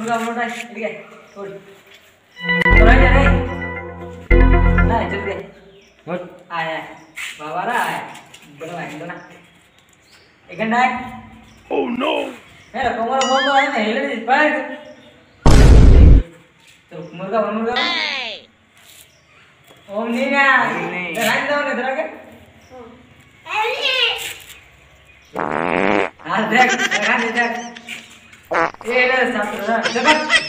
मुर्गा मोठा ठीक आहे सोड सोडायचं रे नाही चल रे What? आय आय बाबा रा आय बरं आहे ना एक घंटा आहे Oh no! हे कोमर बोल आहे ना हेले पाय तो मुर्गा ओम नीना रान जाऊ ना जरा के हां देख ये रे साथ